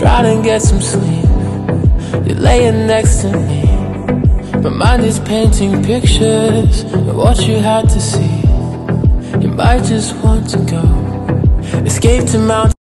trying to get some sleep. You're laying next to me. My mind is painting pictures of what you had to see. You might just want to go escape to mountains.